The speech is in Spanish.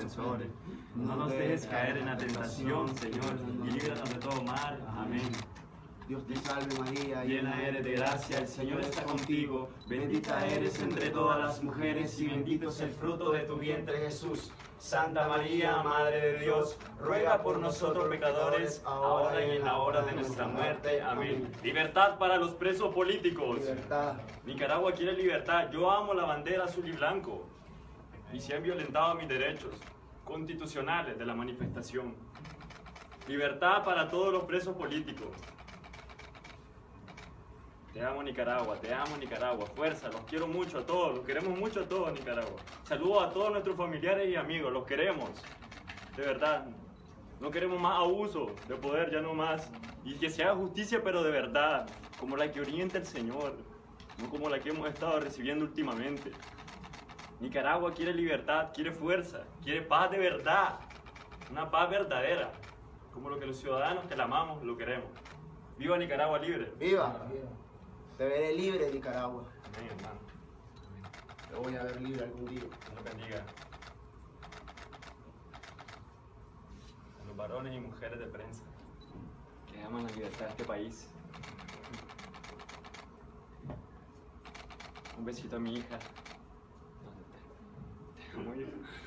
ofensores. No nos dejes caer en la tentación, Señor, y líbranos de todo mal. Amén. Dios te salve María, Llena eres de gracia, el Señor está contigo. Bendita eres entre todas las mujeres y bendito es el fruto de tu vientre, Jesús. Santa María, Madre de Dios, ruega por nosotros pecadores, ahora y en la hora de nuestra muerte. Amén. Libertad para los presos políticos. Libertad. Nicaragua quiere libertad. Yo amo la bandera azul y blanco. Y se han violentado mis derechos constitucionales de la manifestación. Libertad para todos los presos políticos. Te amo Nicaragua, fuerza, los quiero mucho a todos, los queremos mucho a todos Nicaragua. Saludos a todos nuestros familiares y amigos, los queremos, de verdad. No queremos más abuso de poder, ya no más. Y que se haga justicia, pero de verdad, como la que orienta el Señor, no como la que hemos estado recibiendo últimamente. Nicaragua quiere libertad, quiere fuerza, quiere paz de verdad, una paz verdadera, como lo que los ciudadanos que la amamos lo queremos. ¡Viva Nicaragua libre! ¡Viva! Te veré libre, Nicaragua. Amén, hermano. Te voy a ver libre algún día. Dios los bendiga. A los varones y mujeres de prensa que aman la libertad de este país. Un besito a mi hija. Te amo, hija.